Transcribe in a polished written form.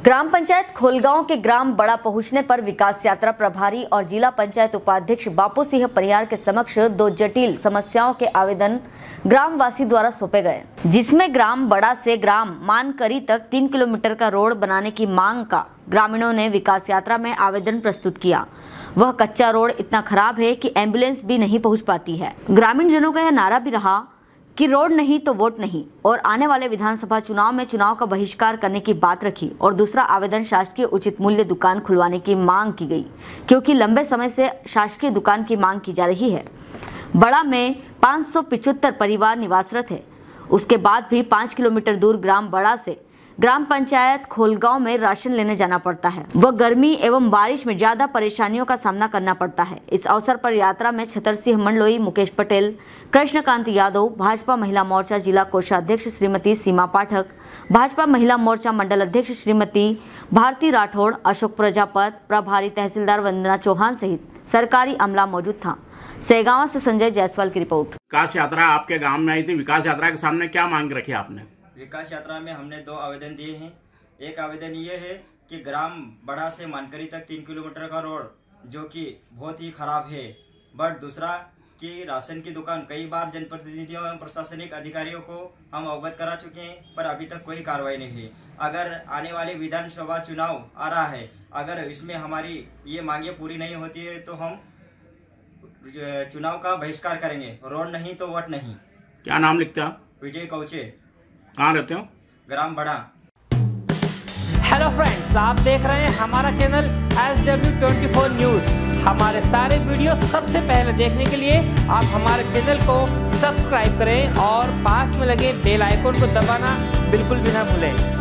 ग्राम पंचायत खोलगांव के ग्राम बड़ा पहुंचने पर विकास यात्रा प्रभारी और जिला पंचायत उपाध्यक्ष बापू सिंह परियार के समक्ष 2 जटिल समस्याओं के आवेदन ग्रामवासी द्वारा सौंपे गए, जिसमें ग्राम बड़ा से ग्राम मानकरी तक 3 किलोमीटर का रोड बनाने की मांग का ग्रामीणों ने विकास यात्रा में आवेदन प्रस्तुत किया। वह कच्चा रोड इतना खराब है कि एम्बुलेंस भी नहीं पहुंच पाती है। ग्रामीण जनों का यह नारा भी रहा कि रोड नहीं तो वोट नहीं, और आने वाले विधानसभा चुनाव में चुनाव का बहिष्कार करने की बात रखी। और दूसरा आवेदन शासकीय उचित मूल्य दुकान खुलवाने की मांग की गई, क्योंकि लंबे समय से शासकीय दुकान की मांग की जा रही है। बड़ा में 575 परिवार निवासरत है। उसके बाद भी 5 किलोमीटर दूर ग्राम बड़ा से ग्राम पंचायत खोलगांव में राशन लेने जाना पड़ता है। वह गर्मी एवं बारिश में ज्यादा परेशानियों का सामना करना पड़ता है। इस अवसर पर यात्रा में छतर सिंह मंडलोई, मुकेश पटेल, कृष्णकांत यादव, भाजपा महिला मोर्चा जिला कोषाध्यक्ष श्रीमती सीमा पाठक, भाजपा महिला मोर्चा मंडल अध्यक्ष श्रीमती भारती राठौड़, अशोक प्रजापत, प्रभारी तहसीलदार वंदना चौहान सहित सरकारी अमला मौजूद था। सेगावा से संजय जायसवाल की रिपोर्ट। विकास यात्रा आपके गांव में आई थी। विकास यात्रा के सामने क्या मांग रखी आपने? विकास यात्रा में हमने 2 आवेदन दिए हैं। एक आवेदन ये है कि ग्राम बड़ा से मानकरी तक 3 किलोमीटर का रोड जो कि बहुत ही खराब है, बट दूसरा कि राशन की दुकान कई बार जनप्रतिनिधियों एवं प्रशासनिक अधिकारियों को हम अवगत करा चुके हैं, पर अभी तक कोई कार्रवाई नहीं हुई। अगर आने वाले विधानसभा चुनाव आ रहा है, अगर इसमें हमारी ये मांगे पूरी नहीं होती है तो हम चुनाव का बहिष्कार करेंगे। रोड नहीं तो वोट नहीं। क्या नाम लिखते हैं? विजय कौचे। कहाँ रहते हो? ग्राम बड़ा। हेलो फ्रेंड्स, आप देख रहे हैं हमारा चैनल SW24 न्यूज़। हमारे सारे वीडियो सबसे पहले देखने के लिए आप हमारे चैनल को सब्सक्राइब करें और पास में लगे बेल आइकन को दबाना बिल्कुल भी ना भूलें।